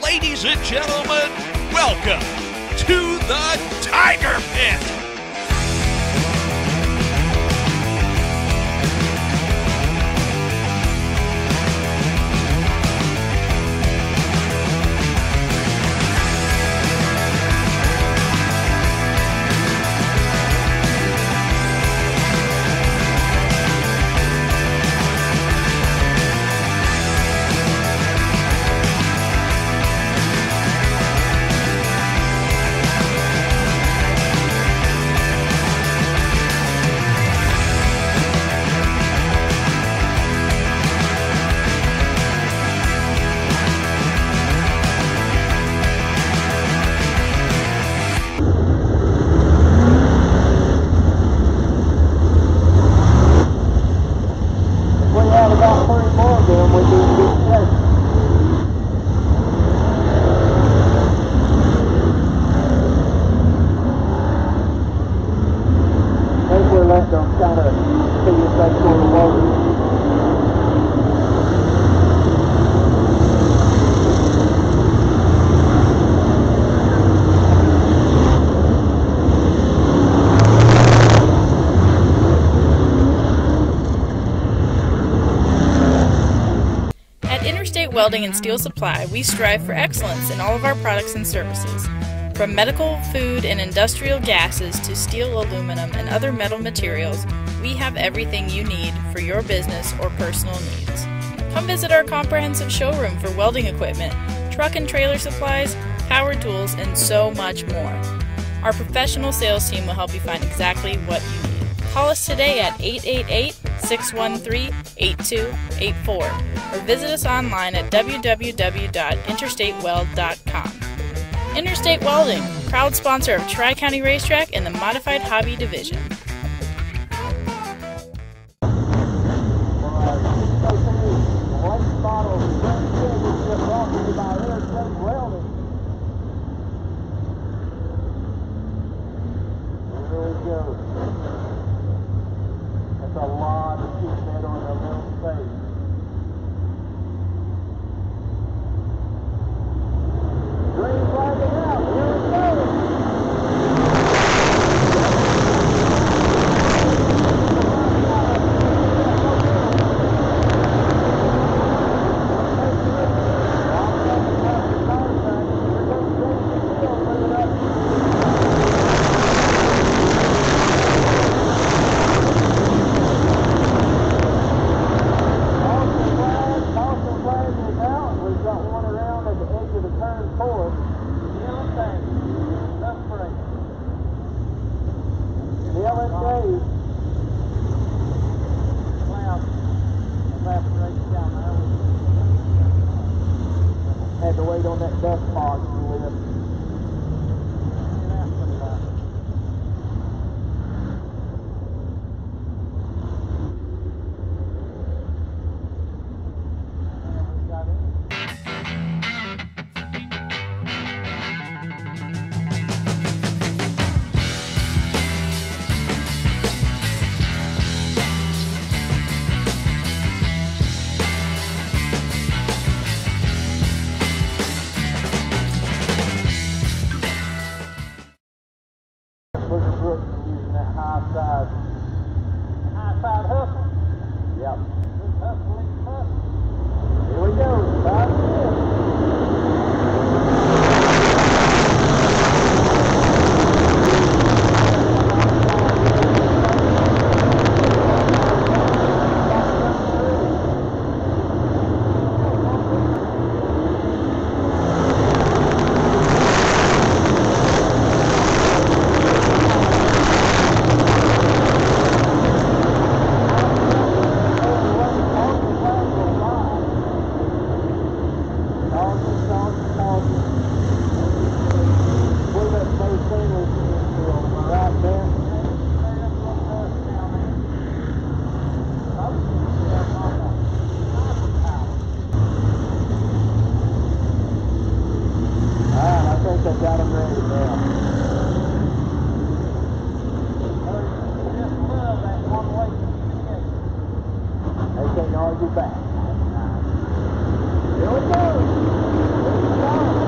Ladies and gentlemen, welcome to the Tiger Pit. Welding and Steel Supply, we strive for excellence in all of our products and services. From medical, food, and industrial gases to steel, aluminum, and other metal materials, we have everything you need for your business or personal needs. Come visit our comprehensive showroom for welding equipment, truck and trailer supplies, power tools, and so much more. Our professional sales team will help you find exactly what you need. Call us today at 888-613-8284 or visit us online at www.interstateweld.com. Interstate Welding, proud sponsor of Tri-County Racetrack and the Modified Hobby Division. That's a lot of sheet metal in a little space. Green flag it out. Here it goes. Had to wait on that dust fog for a little bit. Using that high side hustle. Yep. Hustling. Here we go. 5 minutes. Got them ready now. Just love that one-way communication. They can't argue back. Here we go.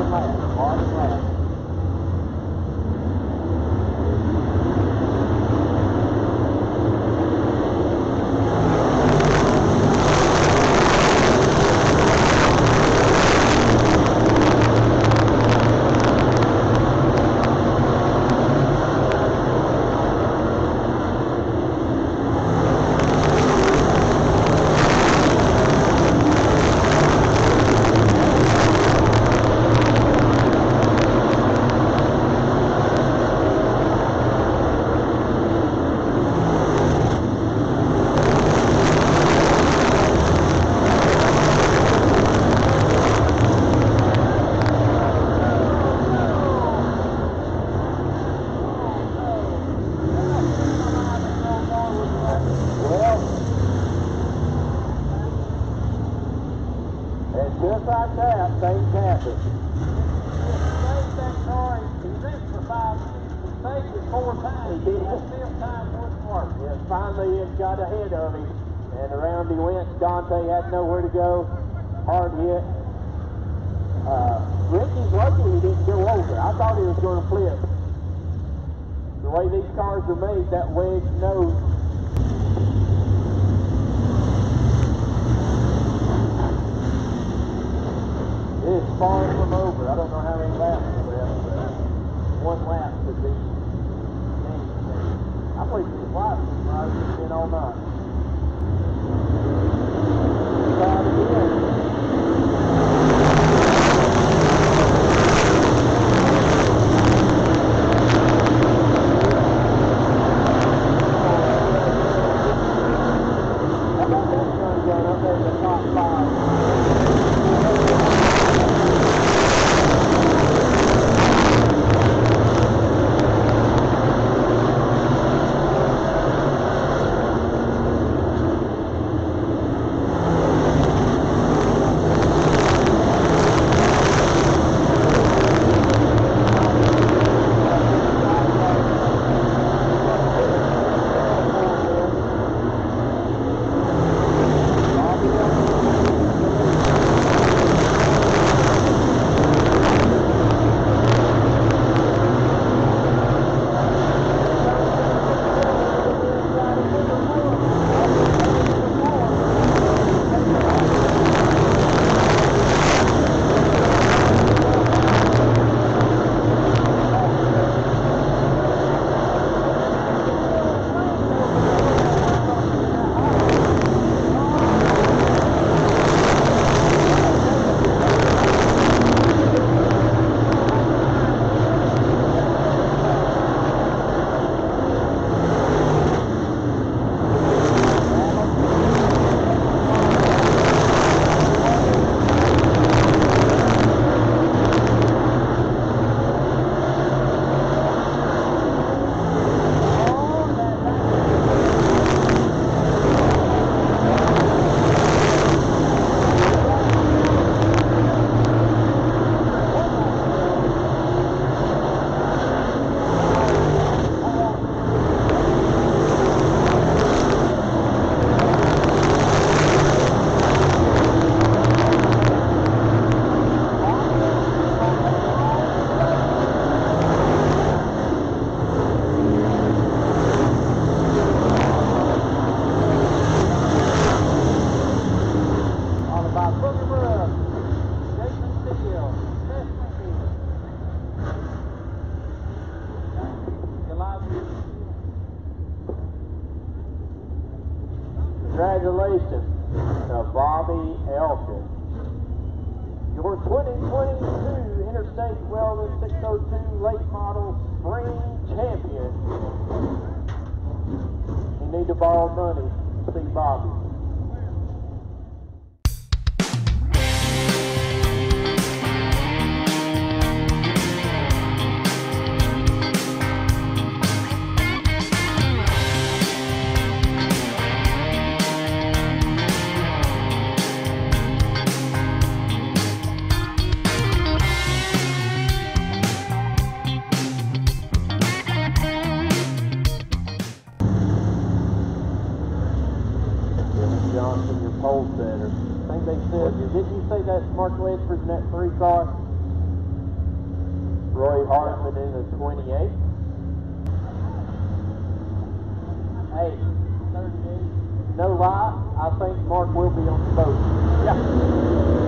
lap, marking lap. Just like that, things happen. He saved that car. He ripped for 5 minutes. He saved it 4 times. He did. The 5th time wouldn't work. Yeah, finally it got ahead of him. And around he went. Dante had nowhere to go. Hard hit. Ricky's lucky he didn't go over. I thought he was going to flip. The way these cars are made, that wedge nose. It's far from over. I don't know how many laps are left, but 1 lap could be anything. I believe these laps have been all night. Try it again. How about that sun gun up there in the top 5? Congratulations to Bobby Elkin. Your 2022 Interstate Welding 602 late model spring champion. You need to borrow money to see Bobby. Johnson, your pole setter. I think they said, didn't you say that's Mark Ledford in that 3 car? Roy Hartman in a 28. Hey, 38. No lie, I think Mark will be on the boat. Yeah.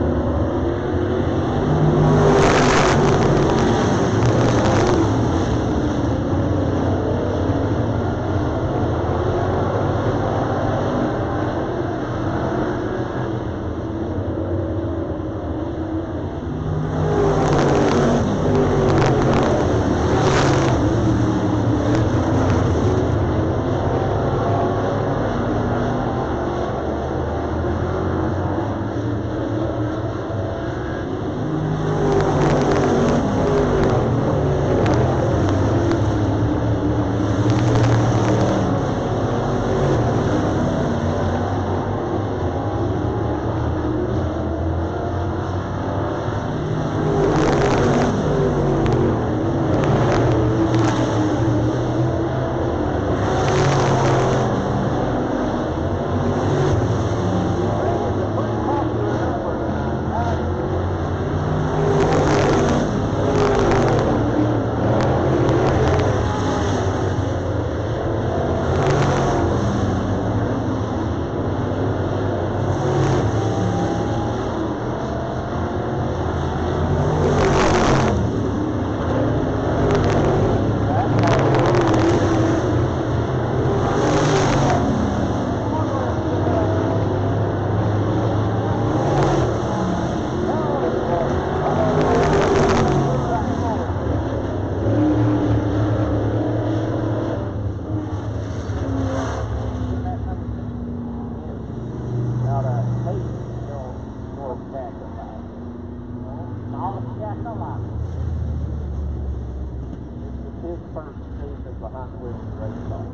Behind the wheel of the race car.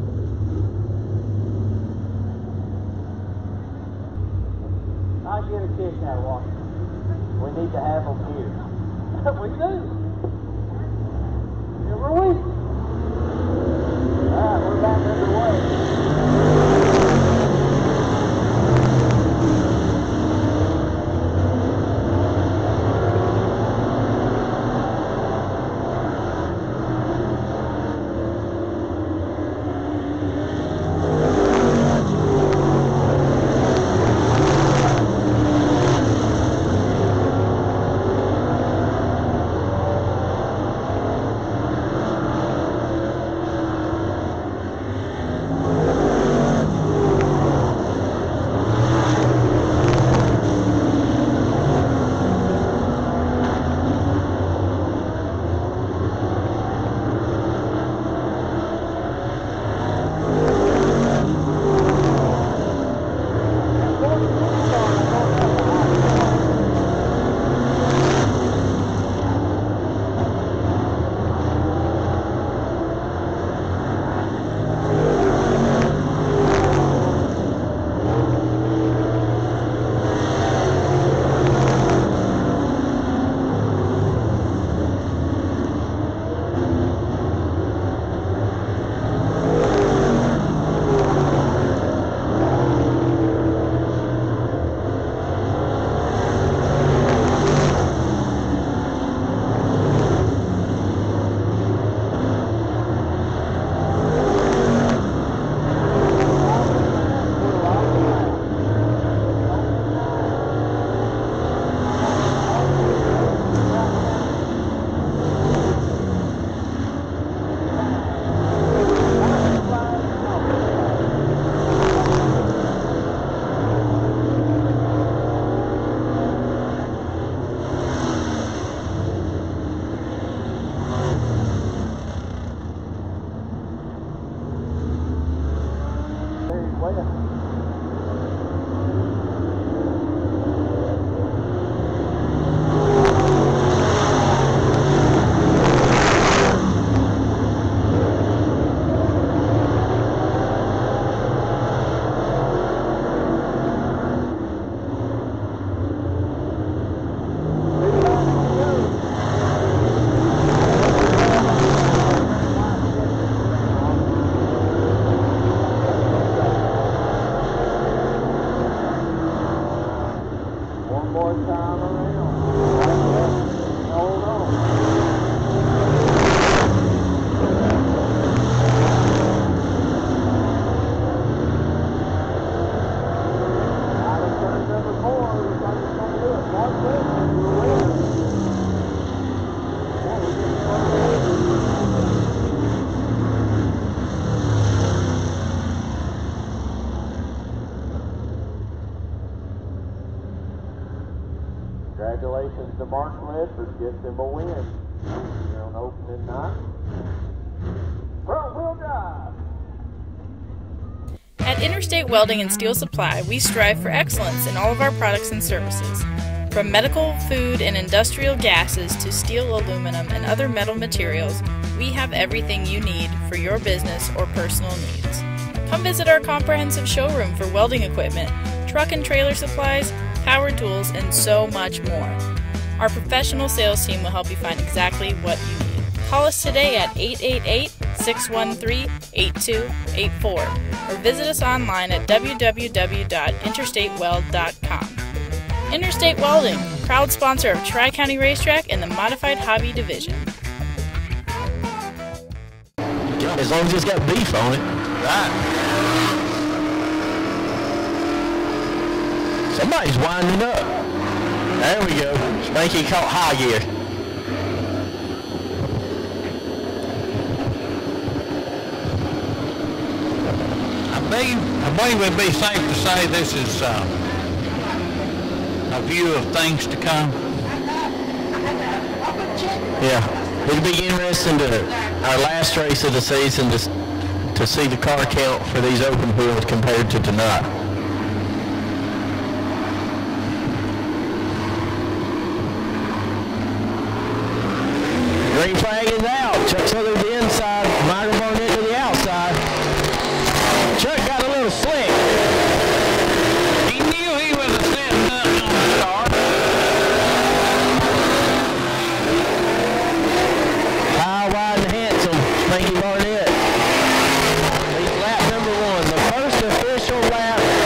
I get a kick out of watching. We need to have them here. We do. Every week. All right, we're back underway. One more time around. Hold on. Congratulations to Mark Ledford, gets him a win here on opening night. Front wheel drive. At Interstate Welding and Steel Supply, we strive for excellence in all of our products and services. From medical, food, and industrial gases to steel, aluminum, and other metal materials, we have everything you need for your business or personal needs. Come visit our comprehensive showroom for welding equipment, truck and trailer supplies, power tools, and so much more. Our professional sales team will help you find exactly what you need. Call us today at 888-613-8284 or visit us online at www.interstateweld.com. Interstate Welding, proud sponsor of Tri-County Racetrack and the Modified Hobby Division. As long as it's got beef on it. Right. Somebody's winding up. There we go. Spanky caught high gear. I believe it'd be safe to say this is a view of things to come. Yeah. It'll be interesting to our last race of the season to see the car count for these open wheels compared to tonight. Green flag is out. Chuck Sutherland to the inside, Michael Barnett to the outside. Chuck got a little slick. He knew he was a setting up on the start. High, wide, and handsome, Spanky Barnett. He's lap number one, the first official lap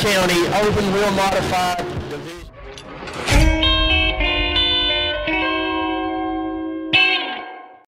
County open wheel modified